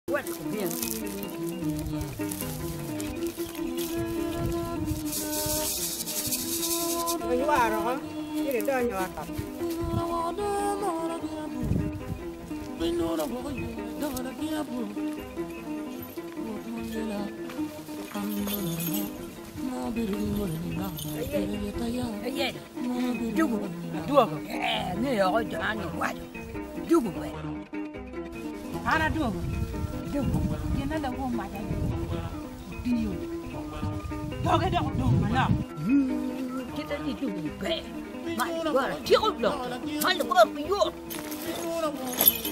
What bien. Mình qua rồi hả? Đi đến đây nhỏ tập. Jugo, duogo. Ne ho già ne guardo. Jugo beh. Ana duogo. Duogo. Yana da wo ma da. Dio. Doga da do mana. Kita ni jugo beh. Ma guarda, tiro lo. Ma lo proprio io.